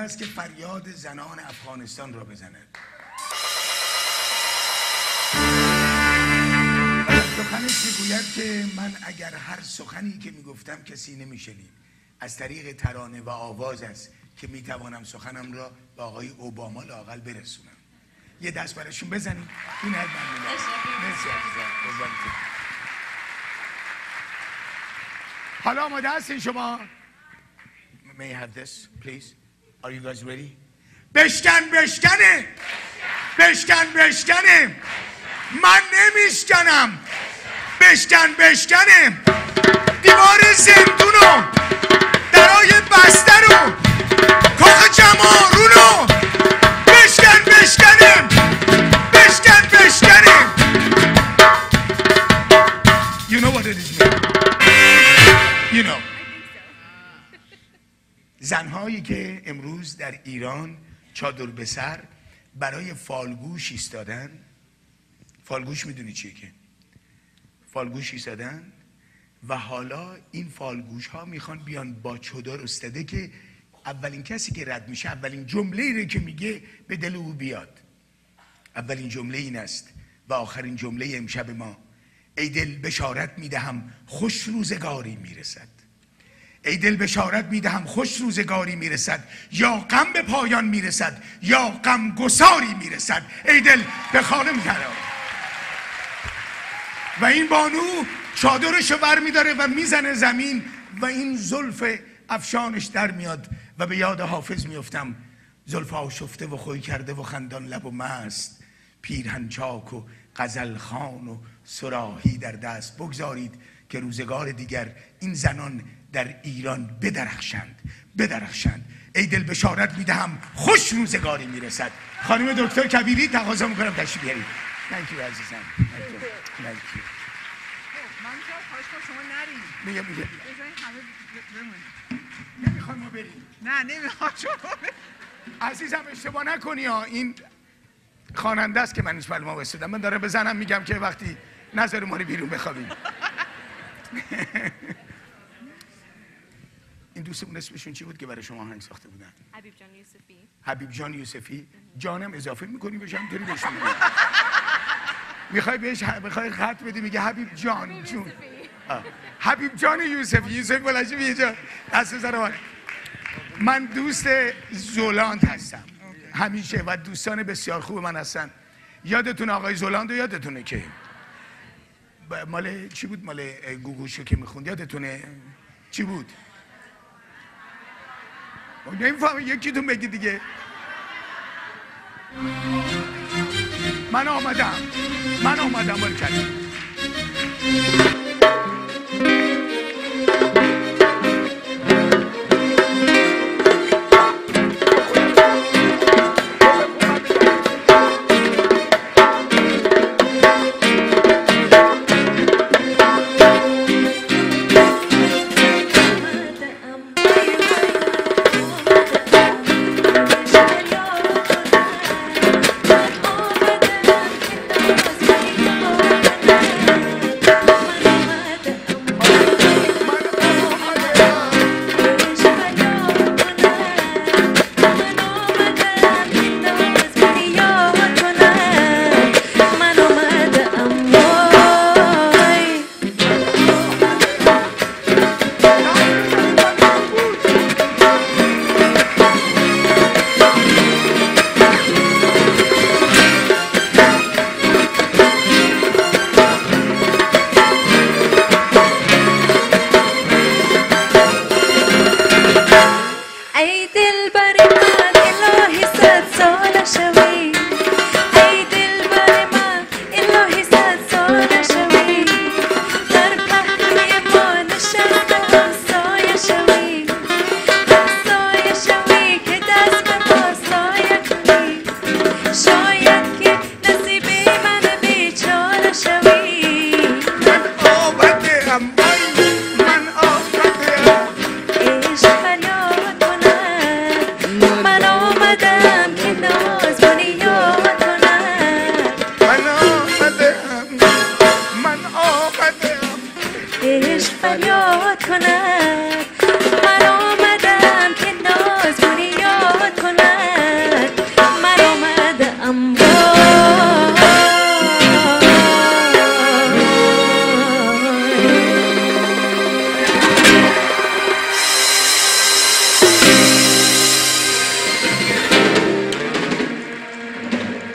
است که فریاد زنان افغانستان را بزند. سخنش میگوید که من اگر هر سخنی که میگفتم کسی نمیشنید، از طریق ترانه و آواز است که میتوانم سخنم را به آقای اوباما لااقل برسونم. یه دست براشون بزنید. این هر ممنونم. مرسی عزیزم. حالا آماده هستین شما؟ May I have this, please? Are you guys ready? بشکن بشکنه، بشکن بشکنه، من نمیشکنم. بشکن بشکنه، دیوار زندونو، درای بسته رو، کاخ جمارونو. بشکن بشکنه، بشکن بشکنه. You know what it is mean? You know. زنهایی که امروز در ایران چادر به سر برای فالگوش ایستادن. فالگوش میدونی چیه که؟ فالگوش ایستادن و حالا این فالگوش ها میخوان بیان با چادر استاده که اولین کسی که رد میشه اولین جمله ای رو که میگه به دل او بیاد. اولین جمله این است و آخرین جمله امشب ما: ای دل بشارت میدهم خوش روزگاری میرسد. ای دل بشارت میدهم خوش روزگاری میرسد، یا غم به پایان میرسد یا غم گساری میرسد. ای دل به خانه میتره. و این بانو چادرشو بر میداره و میزنه زمین و این زلف افشانش در میاد و به یاد حافظ میفتم: زلف آشفته و خوی کرده و خندان لب و مست، پیرهن چاک و غزل خوان و صراحی در دست. بگذارید که روزگار دیگر این زنان در ایران بدرخشند، بدرخشند. ای دل بشارت میدهم خوش روزگاری میرسد. خانم دکتر کبیری تقاضا میکنم تشریف بیارید. Thank you عزیزم. Thank you. من خواهش کنم شما نرید. میگه بذارید همه بمونید. نمیخوام ما بریم. نه نمیخوام شما برید. عزیزم اشتباه نکنی ها، این خواننده است که من اسم ما وستادم. من دارم به زنم میگم که وقتی نظر ما رو بیرون بخوابیم. این دوستمون اسمشون چی بود که برای شما آهنگ ساخته بودن؟ حبیب جان یوسفی. حبیب جان یوسفی. جانم اضافه میکنی بهش همینطوری بهش میگی. میخوای بهش خط بدی میگه حبیب جان جون. حبیب جان یوسفی. یوسفی بلاشی یه جا دست بزنم. من دوست زولاند هستم همیشه و دوستان بسیار خوب من هستن. یادتون آقای زولاند رو یادتونه که مال چی بود؟ مال گوگوشو که میخوند یادتونه چی بود؟ نمیفهمم، یکیتون بگی دیگه. من آمدم باری کردم.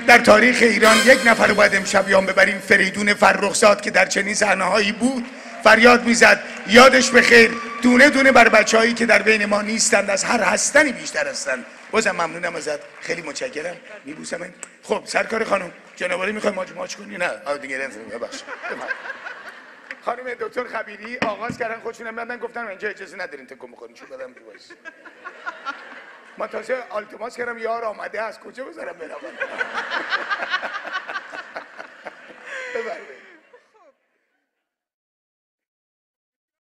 در تاریخ ایران یک نفر رو باید امشب یاد ببریم، فریدون فرخزاد که در چنین صحنه‌هایی بود فریاد میزد یادش بخیر، دونه دونه بر بچه‌هایی که در بین ما نیستند از هر هستنی بیشتر هستند. بازم ممنونم ازت، خیلی متشکرم، میبوسم. خب سرکار خانم جنابالی میخوای ماچ کنی؟ نه دیگه ببخشید. خانم دکتر خبیری آغاز کردن خودشون من گفتن اینجا اجازه ندارین تکون بخورین، چون بدم تو وایس. ما تازه آلتماس کردم یار آمده از کجا بذارم برام.